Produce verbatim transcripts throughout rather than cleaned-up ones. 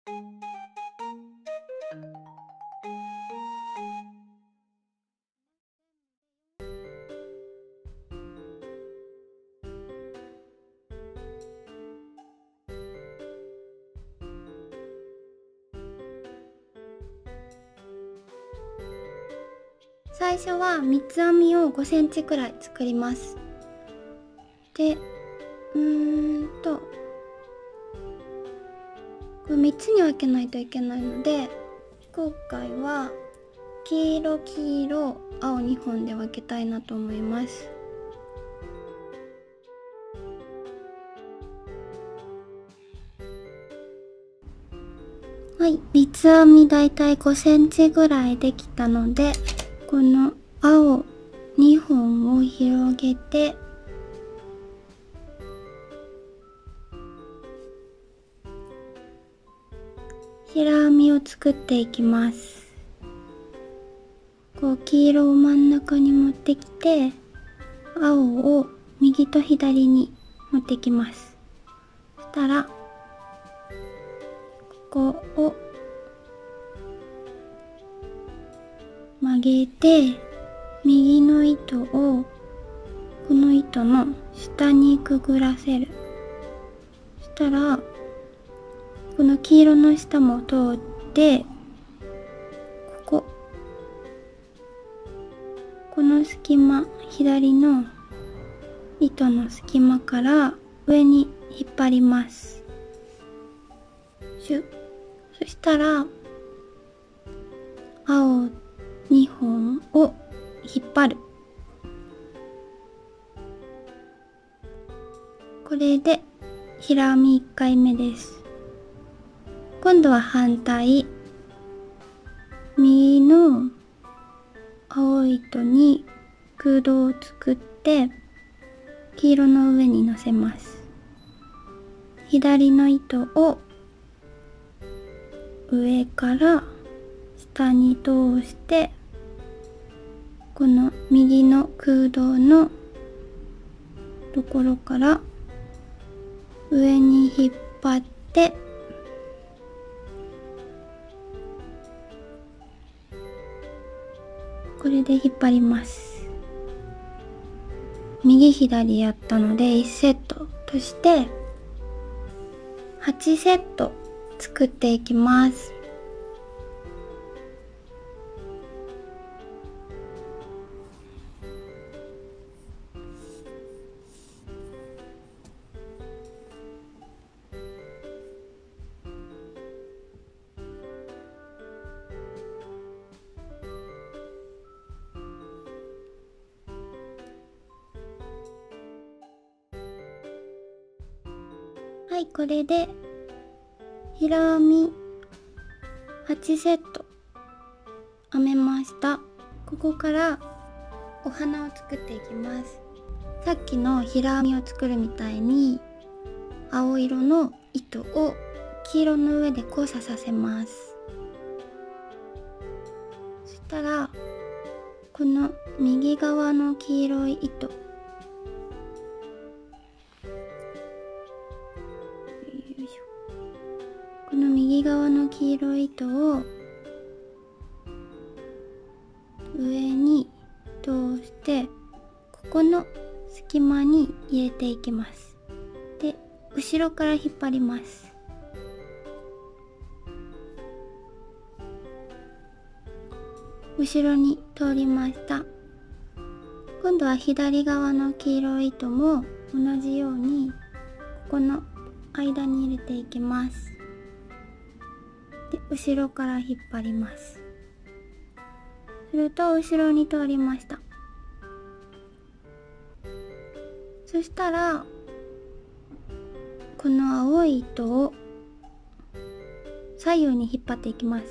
最初は三つ編みをごセンチくらい作ります。で、うーんとこれみっつに分けないといけないので、今回は黄色黄色青にほんで分けたいなと思います。はい、三つ編みだいたいごセンチぐらいできたので、この青にほんを広げて平編みを作っていきます。こう黄色を真ん中に持ってきて、青を右と左に持ってきます。そしたらここを曲げて、右の糸をこの糸の下にくぐらせる。そしたらこの黄色の下も通って、こここの隙間、左の糸の隙間から上に引っ張ります。シュッ。そしたら青にほんを引っ張る。これで平編みいっかいめです。今度は反対、右の青い糸に空洞を作って黄色の上に乗せます。左の糸を上から下に通して、この右の空洞のところから上に引っ張って、これで引っ張ります。右左やったのでいちセットとしてはちセット作っていきます。はい、これで平編みはちセット編めました。ここからお花を作っていきます。さっきの平編みを作るみたいに青色の糸を黄色の上で交差させます。そしたらこの右側の黄色い糸、この右側の黄色い糸を上に通して、ここの隙間に入れていきます。で、後ろから引っ張ります。後ろに通りました。今度は左側の黄色い糸も同じようにここの間に入れていきます。で、後ろから引っ張ります。すると後ろに通りました。そしたらこの青い糸を左右に引っ張っていきます。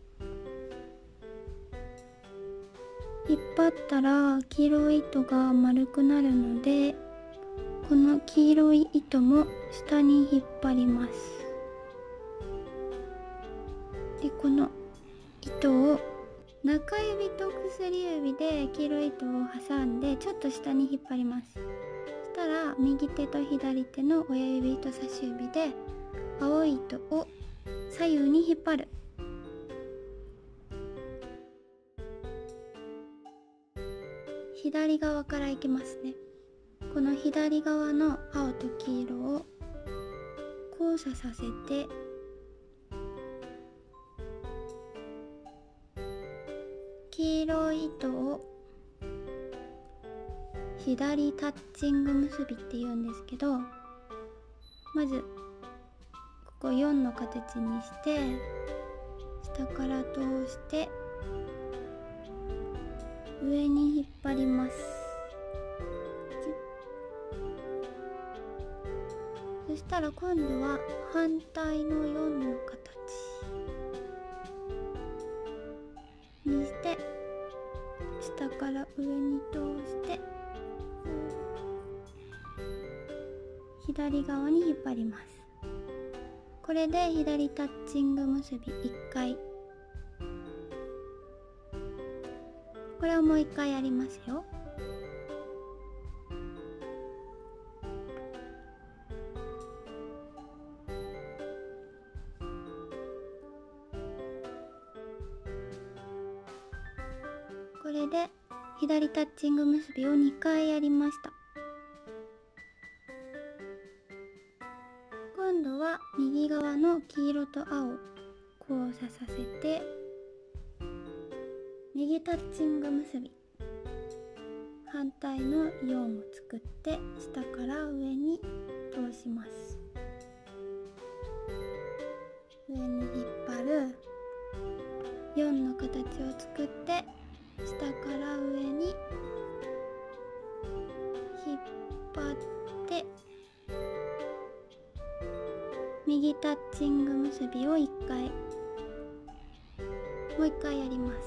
引っ張ったら黄色い糸が丸くなるので、この黄色い糸も下に引っ張ります。で、この糸を中指と薬指で黄色い糸を挟んでちょっと下に引っ張ります。そしたら右手と左手の親指と差し指で青い糸を左右に引っ張る。左側からいきますね。この左側の青と黄色を交差させて、黄色い糸を左タッチング結びって言うんですけど、まずここよんの形にして下から通して上に引っ張ります。そしたら今度は反対のよんの形にして下から上に通して左側に引っ張ります。これで左タッチング結びいっかい。これをもういっかいやりますよ。これで左タッチング結びをにかいやりました。今度は右側の黄色と青を交差させて右タッチング結び、反対のよんを作って下から上に通します。上に引っ張るよんの形を作って下から上に引っ張って右タッチング結びをいっかい、もういっかいやります。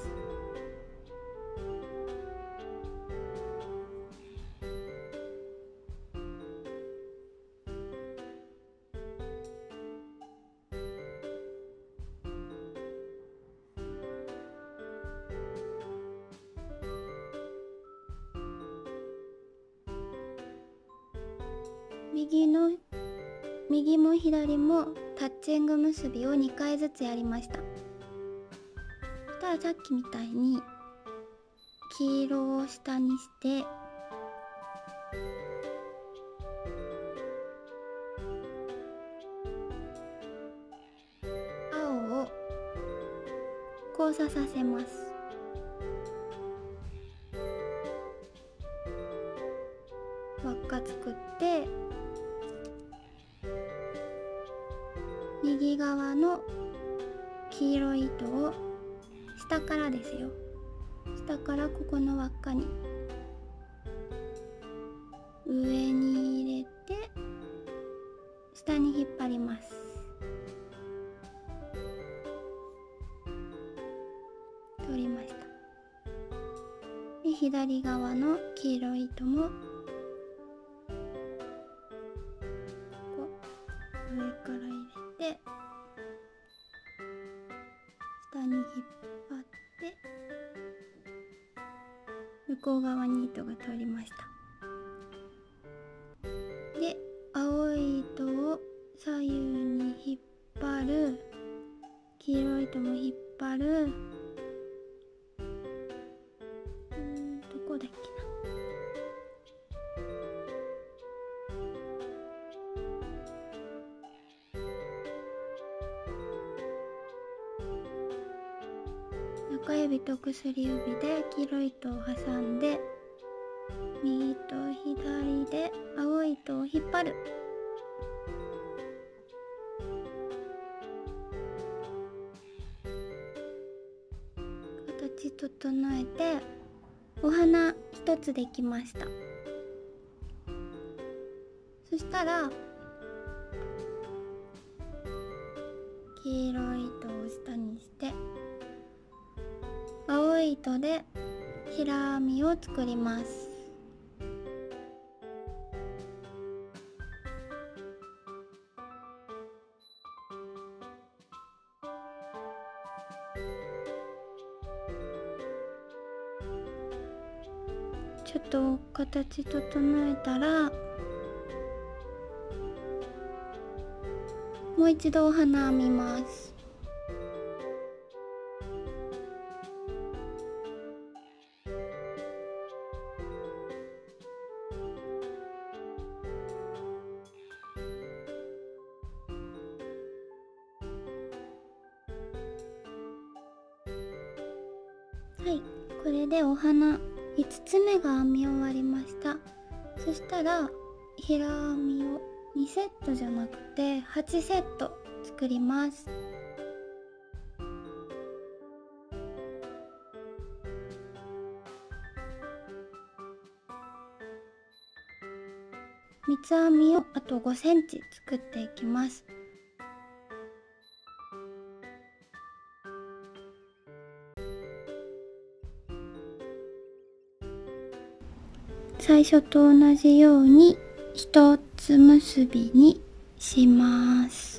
右の右も左もタッチング結びをにかいずつやりました。そしたらさっきみたいに黄色を下にして青を交差させます。輪っか作って右側の黄色い糸を下からですよ、下からここの輪っかに上に入れて下に引っ張ります。通りました。で左側の黄色い糸も上から入れて下に引っ張って向こう側に糸が通りました。で青い糸を左右に引っ張る、黄色い糸も引っ張る、うーんどこだっけな、中指と薬指で黄色い糸を挟んで右と左で青い糸を引っ張る。形整えてお花一つできました。そしたら黄色い糸を下にして青い糸で平編みを作ります。ちょっと形整えたらもう一度お花編みます。 はい、これでお花いつつめが編み終わりました。そしたら平編みをにセットじゃなくてはちセット作ります。三つ編みをあとごセンチ作っていきます。最初と同じように一つ結びにします。